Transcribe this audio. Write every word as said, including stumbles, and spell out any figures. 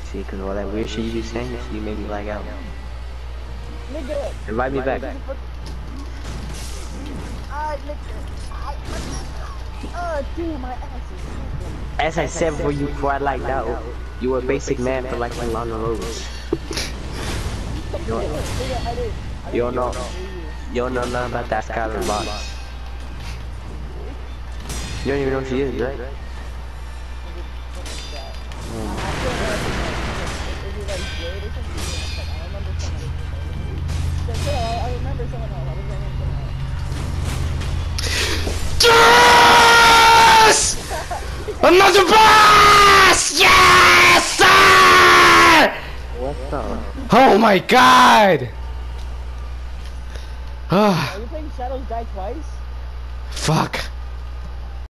See, cause all that weird shit you be saying, you see, you made me lag out. Nigga. Invite me back. I, nigga. I, oh, damn, my ass is As I said before you, before I lagged out, you were a basic man for liking Lana Rose. You don't, you don't know, you don't know nothing about that Skylar Box. You don't even know who she is, right? Yes! Another boss! Yes! Sir! What's up? Oh my god! Are you playing Shadows Die Twice? Fuck.